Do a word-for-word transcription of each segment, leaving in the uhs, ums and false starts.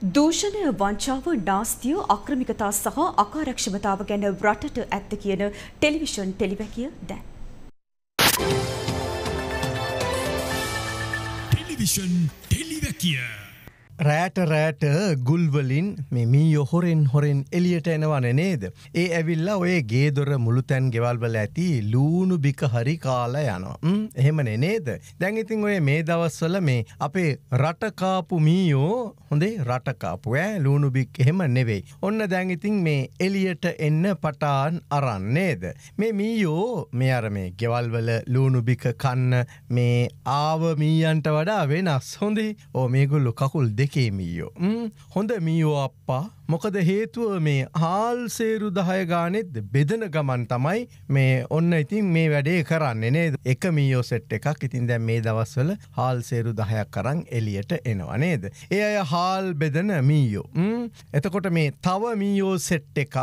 දූෂණය වංචාව නාස්තිය අක්‍රමිකතා සහ අකාර්යක්ෂමතාව ගැන රටට ඇත්ත කියන ටෙලිවිෂන් ටෙලිවැකිය දැන්. ටෙලිවිෂන් ටෙලිවැකිය රෑට රෑට ගුල්වලින් මේ මීයෝ හොරෙන් හොරෙන් එලියට එනවන නේද. ඒ ඇවිල්ලා ඔය ගේදොර මුළුතැන් ගෙවල්වල ඇති ලූුණු බික හරි කාලා යනවා. එහෙමන නේද. දැන් ඉතින් ඔය මේ දවස්වල මේ අපේ රටකාපු මීයෝ හොඳේ රටකාපු ෑ ලූුණු බික් එහෙම නෙවෙයි. ඔන්න දැන් ඉතින් මේ එලියට එන්න පටාන් අරන් නේද. මේ මීයෝ මේ අර මේ ගෙවල්වල ලූුණු බික කන්න මේ ආව මීයන්ට වඩා වෙනස් හොඳේ ඕ මේගොල්ලු කකුල් දෙ එකේ මීයෝ. හොඳ මීයෝ අප්පා මොකද හේතුව මේ හාල් සේරු දහය ගානෙත් බෙදන ගමන් තමයි මේ ඔන්න ඉතින් මේ වැඩේ කරන්නේ නේද. එක මීයෝ සෙට් එකක් ඉතින් දැන් මේ දවස්වල හාල් සේරු දහයක් කරන් එලියට එනවා නේද. ඒ අය හාල් බෙදන මීයෝ. එතකොට මේ තව මීයෝ සෙට් එකක්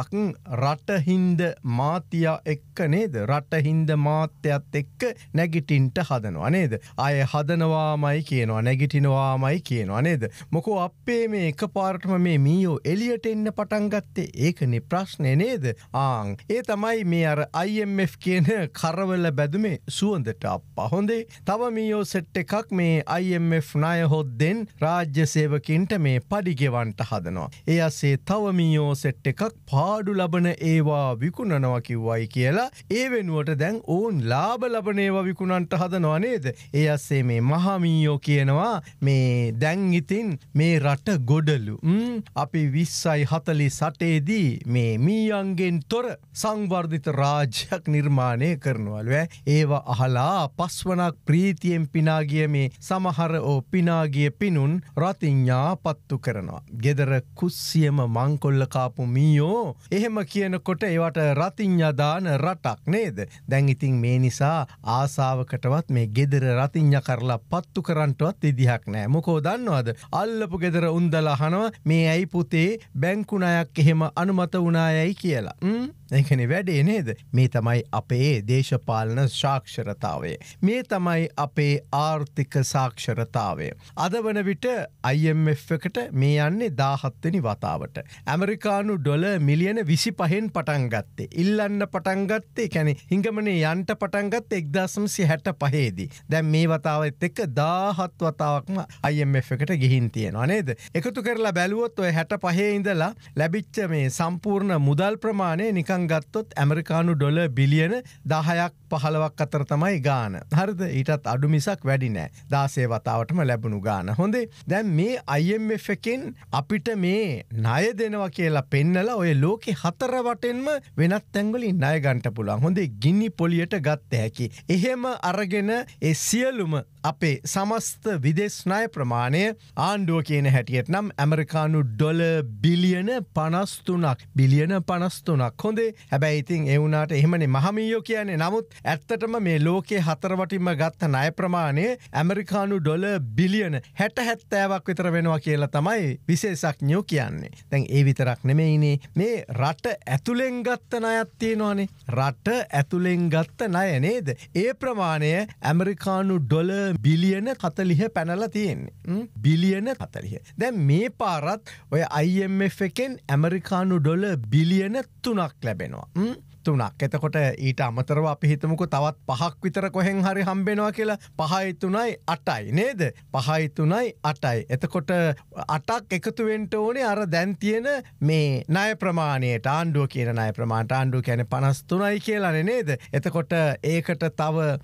රටහින්ද මාතියා එක්ක නේද. රටහින්ද මාත්‍යත් එක්ක නැගිටින්ට හදනවා නේද. අය හදනවාමයි කියනවා නැගිටිනවාමයි කියනවා නේද. මොකෝ අපේ මේ එක පාරටම මේ මීයෝ එලියට එන්න පටන් ගත්තේ ඒකනේ ප්‍රශ්නේ නේද. ආන් ඒ තමයි මේ අර I M F කියන කරවල බැදුමේ සුවඳට අප්පා හොඳේ. තව මීයෝ සෙට් එකක් මේ I M F ණය හොද්දෙන් රාජ්‍ය සේවකින්ට මේ පඩි ගෙවන්ට හදනවා. ඒ අස්සේ තව මීයෝ සෙට් එකක් පාඩු ලබන ඒවා විකුණනවා කිව්වයි කියලා ඒ වෙනුවට දැන් ඕන් ලාභ ලබන ඒවා විකුණන්ට හදනවා නේද. ඒ අස්සේ මේ මහා මීයෝ කියනවා මේ දැන් ඉතින් මේ රට ගොඩලු අපි විස්සයි හතලි සටේදී මේ මීයන්ගෙන් තොර සංවර්ධිත රාජ්‍යයක් නිර්මාණය කරනවලු. ඒවා අහලා පස්වනක් ප්‍රීතියෙන් පිනාගිය මේ සමහර ඕ පිනාගිය පිනුන් රතිඤ්ඤා පත්තු කරනවා. ගෙදර කුස්සියම මංකොල්ල කාපු මීයෝ එහෙම කියනකොට ඒවට රතිඤ්ඤා දාන රටක් නේද. දැන් ඉතින් මේ නිසා ආසාවකටවත් මේ ගෙදර රතිඤ්ඤා කරලා පත්තු කරන්නටවත් විදිහක් නැහැ. මොකෝ දන්නවද? අල්ලපු ගෙදර උන්දලා අහනවා මේ ඇයි පුතේ බැංකු ණයක් එහෙම අනුමත වුණායයි කියලා. ම් ඒකනේ වැඩේ නේද. මේ තමයි අපේ දේශපාලන සාක්ෂරතාවය. මේ තමයි අපේ ආර්ථික සාක්ෂරතාවය. අද වන විට I M F එකට මේ යන්නේ දාහත් වෙනි වතාවට. ඇමරිකානු ඩොලර් මිලියන විසිපහෙන් පටන් ගත්තේ. ඉල්ලන්න පටන් ගත්තේ කියන්නේ හිඟමනේ යන්න පටන් ගත්තේ එක්දාස් නවසිය හැටපහේ දී. දැන් මේ වතාවත් එක්ක දාහත් වතාවක්ම I M F එකට ගිහින් තියෙනවා නේද. එකතු කරලා බැලුවොත් ඔය හැටපහේ ඉඳලා ලැබිච්ච මේ සම්පූර්ණ මුදල් ප්‍රමාණය නිකන් ගත්තොත් ඇමරිකානු ඩොලර් බිලියන දහයක් පහළොවක් අතර තමයි ගාන. හරිද? ඊටත් අඩු මිසක් වැඩි නෑ. දාසය වතාවටම ලැබුණු ගාන. හොඳේ. දැන් මේ I M F එකෙන් අපිට මේ ණය දෙනවා කියලා පෙන්නලා ඔය ලෝකේ හතර වටෙන්ම වෙනත් තැන්වලින් ණය ගන්න පුළුවන්. හොඳේ ගිනි පොලියට ගත්ත හැකි. එහෙම අරගෙන ඒ සියලුම අපේ සමස්ත විදේශ ණය ප්‍රමාණය ආණ්ඩුව කියන හැටියට නම් ඇමරිකානු ඩොලර් බිලියන පනස් තුනක් බිලියන පනස් තුනක්. හොඳේ. හැබැයි ඉතින් ඒ වුණාට එහෙමනේ මහමීයෝ කියන්නේ. නමුත් ඇත්තටම මේ ලෝකේ හතර වටින්ම ගත්ත ණය ප්‍රමාණය ඇමරිකානු ඩොලර් බිලියන හැට හැත්තෑවක් විතර වෙනවා කියලා තමයි විශේෂඥයෝ කියන්නේ. දැන් ඒ විතරක් නෙමෙයිනේ මේ රට ඇතුලෙන් ගත්ත ණයක් තියෙනවානේ. රට ඇතුලෙන් ගත්ත ණය නේද? ඒ ප්‍රමාණය ඇමරිකානු ඩොලර් බිලියන හතළිහ පැනලා තියෙන්නේ. බිලියන හතළිහ. දැන් මේ පාරත් ඔය I M F එකෙන් ඇමරිකානු ඩොලර් බිලියන තුනක් ලැබෙනවා. තුනක්. එතකොට ඊට අමතරව අපි හිතමුකෝ තවත් පහක් විතර කොහෙන් හරි හම්බෙනවා කියලා. පහයි තුනයි අටයි නේද? පහයි තුනයි අටයි. එතකොට අටක් එකතු වෙන්න ඕනේ අර දැන් තියෙන මේ ණය ප්‍රමාණයට. ආණ්ඩුව කියන ණය ප්‍රමාණයට. ආණ්ඩුව කියන්නේ පනස් තුනයි කියලානේ නේද? එතකොට ඒකට තව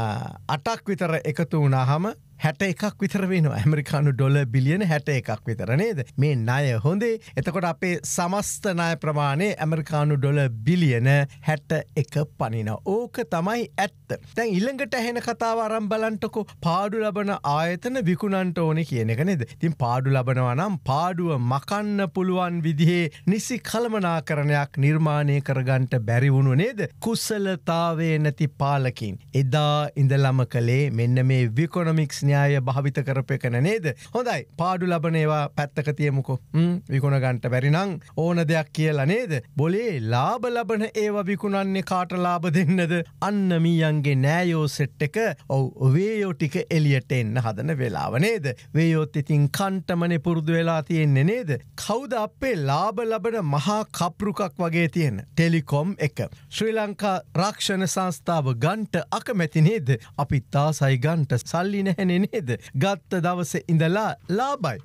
අටක් විතර එකතු වුණාම හැට එකක් විතර වෙනවා. ඇමරිකානු ඩොලර් බිලියන හැට එකක් විතර නේද? මේ ණය හොඳේ. එතකොට අපේ සමස්ත ණය ප්‍රමාණය ඇමරිකානු ඩොලර් බිලියන හැට එක පනිනවා. ඕක තමයි ඇත්ත. දැන් ඊළඟට ඇහෙන කතාව අරන් බලන්නකෝ. පාඩු ලබන ආයතන විකුණන්න ඕනේ කියන එක නේද? ඉතින් පාඩු ලබනවා නම් පාඩුව මකන්න පුළුවන් විදිහේ නිසි කළමනාකරණයක් නිර්මාණය කරගන්න බැරි වුණු නේද? කුසලතාවයේ නැති පාලකින්. එදා ඉඳලම කලේ මෙන්න මේ විකොනොමික්ස් න්‍යාය භාවිත කරපු එක නේද? හොඳයි. පාඩු ලබන ඒවා පැත්තක තියමුකෝ. හ්ම් විකුණ ගන්නට බැරි නම් ඕන දෙයක් කියලා නේද? බොලේ ලාභ ලබන ඒවා විකුණන්නේ කාට ලාභ දෙන්නද? අන්න මීයන්ගේ නෑයෝ සෙට් එක ඔව් වේයෝ ටික එළියට එන්න හදන වෙලාව නේද? වේයෝත් ඉතින් කන්ටමනේ පුරුදු වෙලා තියෙන්නේ නේද? කවුද අපේ ලාභ ලබන මහා කප්රුකක් වගේ තියෙන ටෙලිකොම් එක? ශ්‍රී ලංකා රක්ෂණ සංස්ථාව ගන්ට අකමැති නේද? අපි තාසයි ගන්ට සල්ලි නැහැනේ නේද? ගත්ත දවසේ ඉඳලා ලාභයි.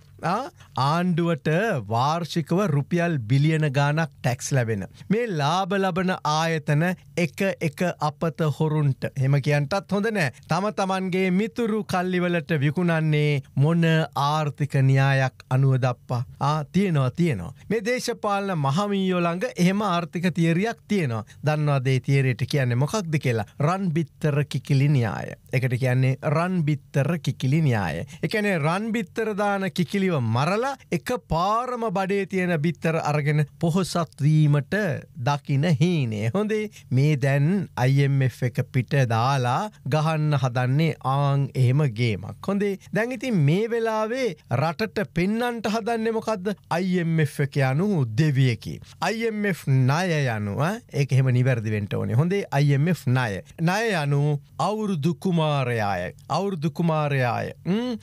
ආණ්ඩුවට වාර්ෂිකව රුපියල් බිලියන ගානක් ටැක්ස් ලැබෙන මේ ලාභ ලබන ආයතන එක එක අපත හොරුන්ට එහෙම කියන්ටත් හොඳ නෑ. තම තමන්ගේ මිතුරු කල්ලිවලට විකුණන්නේ මොන ආර්ථික න්‍යායක් අනුව දප්පා? ආ තියෙනවා තියෙනවා. මේ දේශපාලන මහමීයෝ ළඟ එහෙම ආර්ථික තියරියක් තියෙනවා. දන්නවද ඒ තියරියට කියන්නේ මොකක්ද කියලා? රන් බිත්තර කිකිලි න්‍යාය. ඒකට කියන්නේ රන් බිත්තර කිකිලි න්‍යාය. ඒ කියන්නේ රන් බිත්තර දාන කිකිලි මරලා එක පාරම බඩේ තියෙන බිත්තර අරගෙන පොහොසත් වීමට දකින හීනේ. හොඳේ මේ දැන් I M F එක පිට දාලා ගහන්න හදන්නේ ආන් එහෙම ගේමක්. හොඳේ දැන් ඉතින් මේ වෙලාවේ රටට පෙන්නන්ට හදන්නේ මොකද්ද? I M F එක යනු දෙවියකි. I M F ණය යනු ඒක එහෙම නිවැරදි වෙන්න ඕනේ. හොඳේ I M F ණය. ණය යනු අවුරුදු කුමාරයාය. අවුරුදු කුමාරයාය.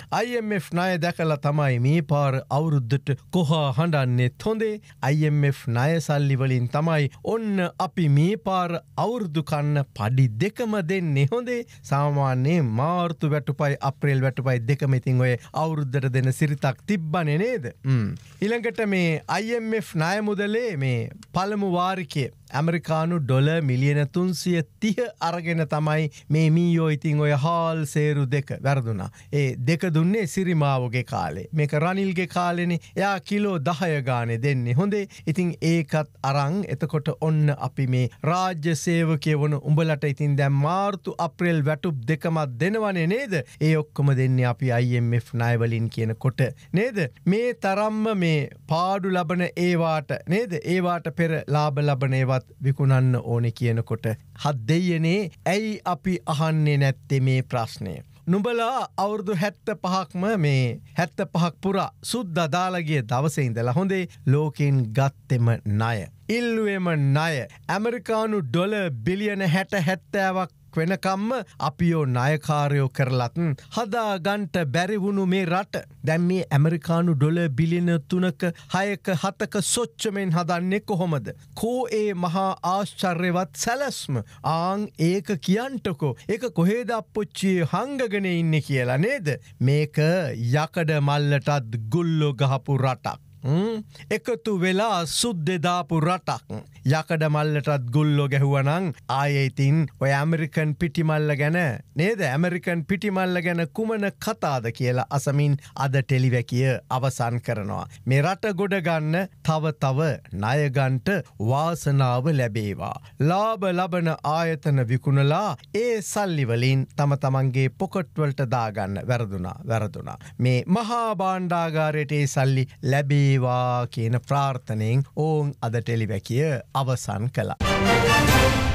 I M F ණය දැකලා තමයි මේ පාර අවුරුද්දට කොහා හඬන්නෙත්. හොඳේ I M F ණය සල්ලි වලින් තමයි ඔන්න අපි මේ පාර අවුරුදු කන්න පඩි දෙකම දෙන්නේ. හොඳේ සාමාන්‍යයෙන් මාර්තු වැටුපයි අප්‍රේල් වැටුපයි දෙකම ඉතින් ඔය අවුරුද්දට දෙන සිරිතක් තිබ්බනේ නේද? හ්ම් ඊළඟට මේ I M F ණය මුදලේ මේ පළමු වාරිකයේ ඇමරිකානු ඩොලර් මිලියන තුන්සිය තිහ අරගෙන තමයි මේ මීයෝ ඉතින් ඔය හාල් සේරු දෙක වැරදුනා. ඒ දෙක දුන්නේ සිරිමාවගේ කාලේ. මේක රනිල්ගේ කාලෙනේ. එයා කිලෝ දහය ගානේ දෙන්නේ. හොඳේ ඉතින් ඒකත් අරන් එතකොට ඔන්න අපි මේ රාජ්‍ය සේවකයෝ වුණ උඹලට ඉතින් දැන් මාර්තු අප්‍රේල් වැටුප් දෙකම දෙනවනේ නේද? ඒ ඔක්කොම දෙන්නේ අපි I M F ණය වලින් කියනකොට නේද? මේ තරම්ම මේ පාඩු ලබන ඒවාට නේද? ඒවාට පෙර ලාභ ලබන ඒවා විකුණන්න ඕනේ කියනකොට හත් දෙයනේ ඇයි අපි අහන්නේ නැත්තේ මේ ප්‍රශ්නය? නුඹලා අවුරුදු හැත්තෑ පහක්ම මේ හැත්තෑ පහක් පුරා සුද්දා දාලා ගිය දවසේ ඉඳලා හොඳේ ලෝකෙන් ගත්තෙම ණය. ඉල්ලුවෙම ණය. ඇමරිකානු ඩොලර් බිලියන හැට හැත්තෑවක් වෙනකම්ම අපියෝ ණයකාරයෝ කරලත් හදා ගන්ට බැරි වුණු මේ රට දැන් මේ ඇමරිකානු ඩොලර් බිලියන තුනක හයක හතක සොච්චමෙන් හදන්නේ කොහොමද? කෝ ඒ මහා ආශ්චර්යවත් සැලැස්ම ආන් ඒක කියන්ටකෝ ඒක කොහෙද අප්පොච්චියේ හංගගෙන ඉන්නේ කියලා නේද? මේක යකඩ මල්ලටත් ගුල්ලෝ ගහපු රටක්. එකතු වෙලා සුද්දෙ දාපු රටක්. යකඩ මල්ලටත් ගුල්ලෝ ගැහුවනං ආයේ ඉතින් ඔය ඇමරිකන් පිටිමල්ල ගැන නේද? ඇමරිකන් පිටිමල්ල ගැන කුමන කතාද කියලා අසමින් අද ටෙලිවැකිය අවසන් කරනවා. මේ රට ගොඩ ගන්න තව තව ණය ගන්නට වාසනාව ලැබේවා. ලාභ ලබන ආයතන විකුණලා ඒ සල්ලි වලින් තම තමන්ගේ පොකට් වලට දාගන්න වැරදුනා වැරදුනා. මේ මහා භාණ්ඩාගාරයට ඒ සල්ලි ලැබේවා කියන ප්‍රාර්ථනෙන් ඕන් අද ටෙලිවැකිය අවසන් කළා.